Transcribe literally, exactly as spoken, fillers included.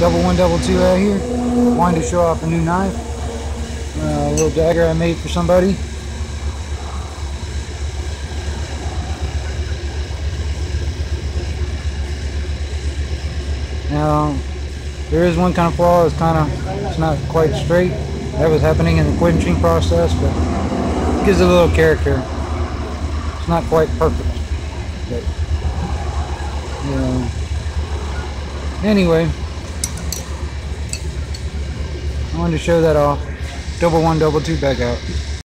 double one, double two out here. Wanted to show off a new knife. Uh, a little dagger I made for somebody. Now, there is one kind of flaw. It's kind of, it's not quite straight. That was happening in the quenching process, but it gives it a little character. It's not quite perfect, but you know. Anyway, I wanted to show that off. Double one, double two back out.